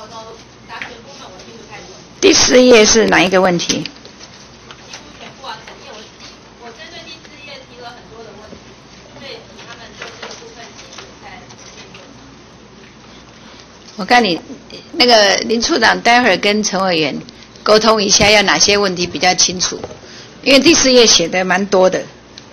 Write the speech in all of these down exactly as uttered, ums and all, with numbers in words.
第四页是哪一个问题？ 我针对第四页提了很多的问题，所以请他们对这个部分继续再辩论。 我看你那个林处长待会儿跟陈委员沟通一下，要哪些问题比较清楚，因为第四页写的蛮多的。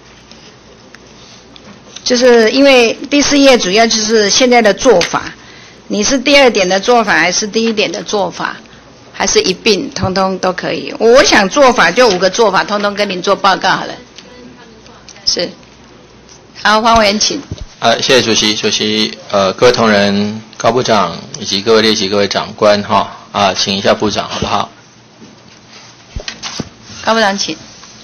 就是因为第四页主要就是现在的做法，你是第二点的做法还是第一点的做法？还是一并，通通都可以。我想做法就五个做法，通通跟您做报告好了。是，好，黄委员请。 呃，谢谢主席，主席，呃，各位同仁、高部长以及各位列席、各位长官哈啊，请一下部长好不好？ 高部长请。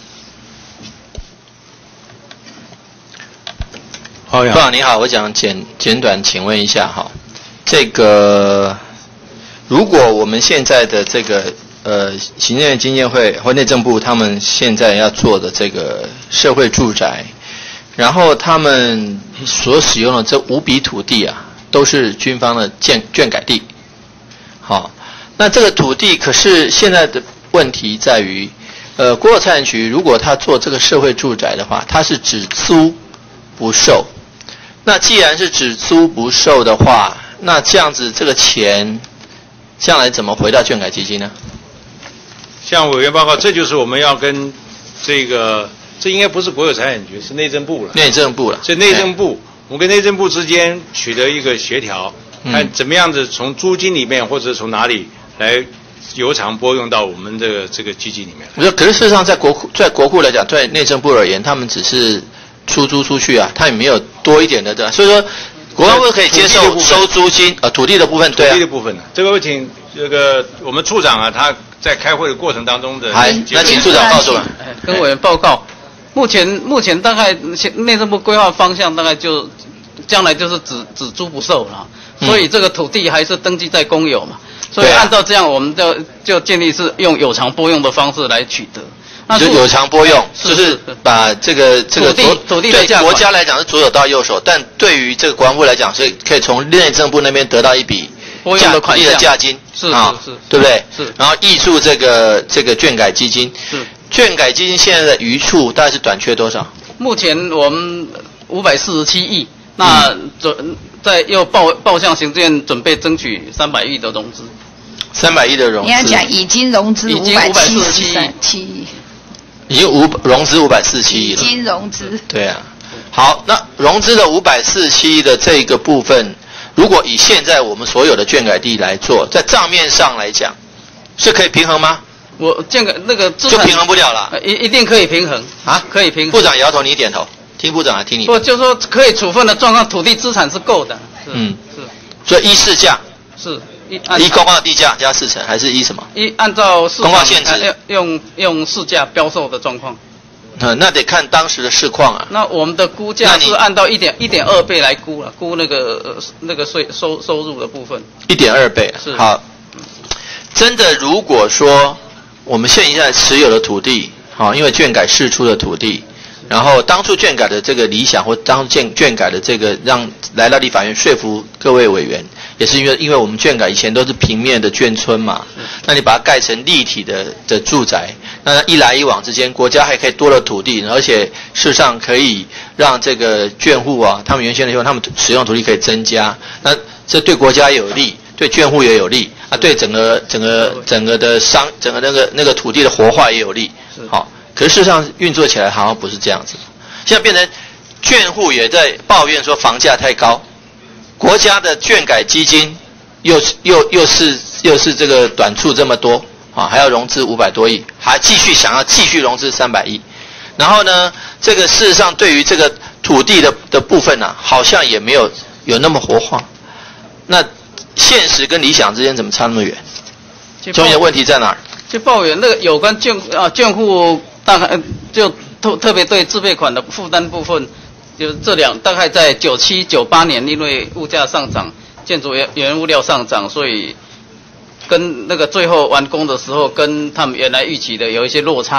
部长你好，我想简简短请问一下哈，这个。如果我们现在的这个呃行政院经监会或内政部他们现在要做的这个社会住宅，然后他们所使用的这五笔土地啊，都是军方的建眷改地。好，那这个土地可是现在的问题在于，呃，国有财产局如果他做这个社会住宅的话，他是只租不售。那既然是只租不售的话，那这样子这个钱。将来怎么回到眷改基金呢？ 向委员报告，这就是我们要跟这个，这应该不是国有财产局，是内政部了。 内政部了。 是内政部，我们跟内政部之间取得一个协调， 嗯、 看怎么样子从租金里面或者从哪里来由偿拨用到我们的这个基金里面。 我说，可是事实上，在国库，在国库来讲，对内政部而言，他们只是出租出去啊，他也没有多一点的，对吧？所以说。国防部可以接受收租金，呃，土地的部分，对啊， 土地的部分呢，这个会请这个我们处长啊，他在开会的过程当中的。 好，那请处长告诉我们。 跟委员报告，目前目前大概内政部规划方向大概就将来就是只只租不售了，所以这个土地还是登记在公有嘛，所以按照这样，我们就就建议是用有偿拨用的方式来取得。 就有偿拨用，就是把这个这个土地土地对国家来讲是左手到右手，但对于这个国防部来讲，是可以从内政部那边得到一笔拨用的款项的价金， 是是是， 对不对？ 是， 然后挹注这个这个眷改基金， 是眷改基金现在的余处大概是短缺多少？ 目前我们五百四十七亿，那准、嗯、在又报报向行政院准备争取三百亿的融资， 三百亿的融资， 你要讲已经融资五百四十七亿。 已经五融资五百四十七亿了， 已经融资。 对啊，好，那融资的五百四十七亿的这个部分，如果以现在我们所有的眷改地来做，在账面上来讲，是可以平衡吗？ 我这个那个就平衡不了了， 一一定可以平衡啊， 可以平衡。 部长摇头，你点头，听部长还听你。 不，就说可以处分的状况，土地资产是够的。 嗯， 是。 所以依市价。 是。 依公告地价加四成，还是依什么？ 依按照市公告限制， 用用市价标售的状况。 嗯，那得看当时的市况啊。 那我们的估价是按照一点一点二倍来估了，估那个、呃、那个税收收入的部分。 一点二倍， 是好。真的，如果说我们现在持有的土地，好，因为眷改释出的土地，然后当初眷改的这个理想，或当初眷眷改的这个让来到立法院说服各位委员。也是因为，因为我们眷改以前都是平面的眷村嘛，那你把它盖成立体的的住宅，那一来一往之间，国家还可以多了土地，而且事实上可以让这个眷户啊，他们原先的时候，他们使用土地可以增加，那这对国家也有利，对眷户也有利啊，对整个整个整个的商，整个那个那个土地的活化也有利。好，可是事实上运作起来好像不是这样子，现在变成眷户也在抱怨说房价太高。国家的眷改基金又又又是又是这个短处这么多啊，还要融资五百多亿，还继续想要继续融资三百亿，然后呢，这个事实上对于这个土地的的部分呢、啊，好像也没有有那么活化。那现实跟理想之间怎么差那么远？中间问题在哪儿？ 就抱怨那个有关眷啊眷户大概就特特别对自备款的负担部分。就这两大概在九七九八年，因为物价上涨，建筑原原物料上涨，所以跟那个最后完工的时候，跟他们原来预期的有一些落差。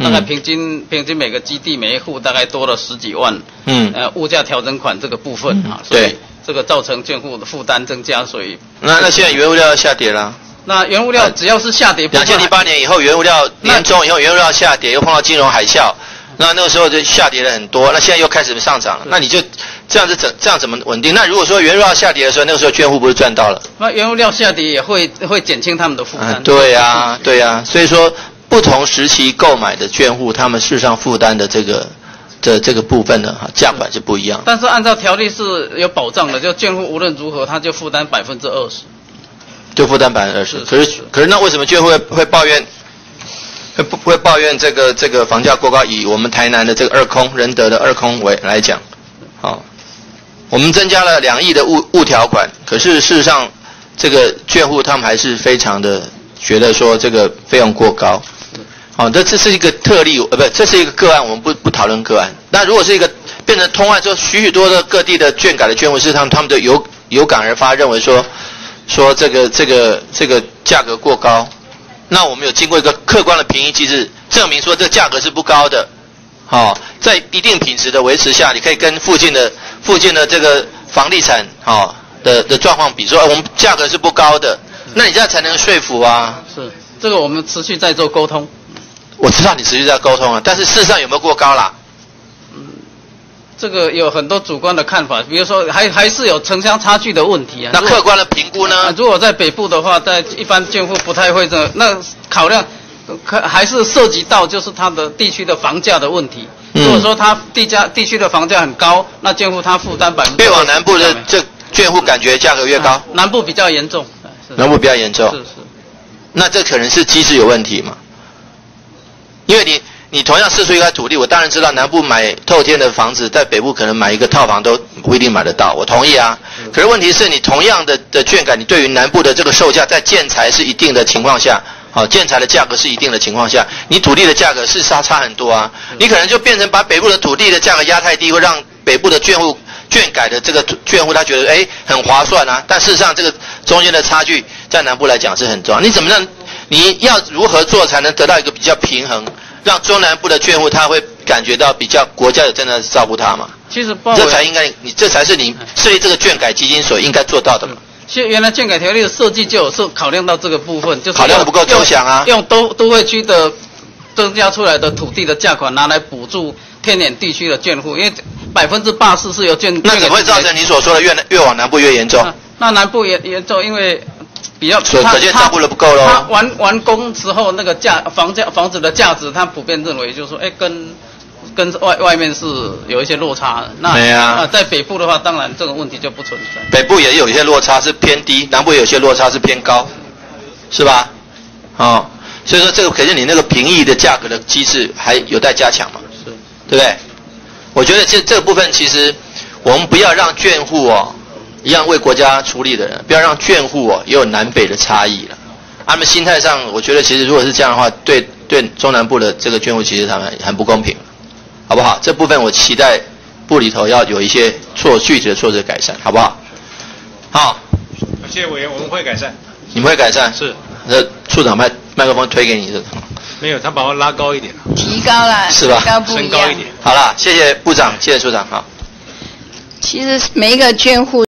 大概平均、嗯、平均每个基地每一户大概多了十几万， 嗯， 呃，物价调整款这个部分啊， 嗯、 所以对这个造成建户的负担增加，所以那那现在原物料要下跌了。 那原物料只要是下跌， 两千零八年以后原物料年中以后原物料下跌，又碰到金融海啸，那那个时候就下跌了很多，那现在又开始上涨了，那你就这样子怎这样怎么稳定？那如果说原物料下跌的时候，那个时候券户不是赚到了？ 那原物料下跌也会会减轻他们的负担、 嗯。对呀、啊，对呀、啊，所以说不同时期购买的券户，他们事实上负担的这个的这个部分呢，价款是不一样。 但是按照条例是有保障的，就券户无论如何他就负担百分之二十。 就负担百分之二十，可是可是那为什么券户会会抱怨，会不会抱怨这个这个房价过高？以我们台南的这个二空仁德的二空为来讲，好、哦，我们增加了两亿的物物条款，可是事实上这个券户他们还是非常的觉得说这个费用过高。好、哦，这这是一个特例，呃，不，这是一个个案，我们不不讨论个案。那如果是一个变成通案之后，许许多的各地的券改的券户，事实上他们都有有感而发，认为说。说这个这个这个价格过高，那我们有经过一个客观的评议机制，证明说这价格是不高的，好、哦，在一定品质的维持下，你可以跟附近的附近的这个房地产好、哦、的的状况比，说、哎、我们价格是不高的，那你这样才能说服啊。 是，这个我们持续在做沟通。 我知道你持续在沟通啊，但是事实上有没有过高啦？ 这个有很多主观的看法，比如说还还是有城乡差距的问题啊。 那客观的评估呢？ 啊、如果在北部的话，在一般建户不太会这，那考量可还是涉及到就是它的地区的房价的问题。嗯、如果说它地价地区的房价很高，那建户它负担百分之。 越往南部的这建户感觉价格越高、啊。 南部比较严重。 南部比较严重。 是是。 那这可能是机制有问题嘛？因为你。你同样释出一块土地，我当然知道南部买透天的房子，在北部可能买一个套房都不一定买得到，我同意啊。可是问题是你同样的的券改，你对于南部的这个售价，在建材是一定的情况下，好、哦，建材的价格是一定的情况下，你土地的价格是差差很多啊。你可能就变成把北部的土地的价格压太低，会让北部的券户券改的这个券户他觉得哎很划算啊，但事实上这个中间的差距在南部来讲是很重要。你怎么让你要如何做才能得到一个比较平衡？让中南部的券户他会感觉到比较国家有真的照顾他嘛？ 其实这才应该你这才是你设立这个券改基金所应该做到的嘛。 其实原来券改条例的设计就有是考量到这个部分，就是考量的不够周详啊。 用都都会区的增加出来的土地的价款拿来补助偏远地区的券户，因为百分之八十是由券。 那怎么会造成你所说的越越往南部越严重？ 那, 那南部也严重，因为。比较， 所以可见照顾的不够咯。 它完完工之后，那个价房价房子的价值，它普遍认为就是说，哎，跟跟外外面是有一些落差的。那没啊、 呃，在北部的话，当然这个问题就不存在。 北部也有一些落差是偏低，南部有些落差是偏高，是吧？哦，所以说这个可见你那个评议的价格的机制还有待加强嘛， 是， 对不对？我觉得这这个部分其实我们不要让券户哦。一样为国家出力的人，不要让券户哦也有南北的差异了。他们心态上，我觉得其实如果是这样的话，对对中南部的这个券户，其实他们很不公平，好不好？这部分我期待部里头要有一些措具体的措施改善，好不好？好， 谢谢委员，我们会改善。 你们会改善？ 是。 那处长麦麦克风推给你的。 没有，他把我拉高一点。 提高了， 是吧？ 提高不一样。 升高一点。 好了，谢谢部长，谢谢处长，好。 其实每一个券户。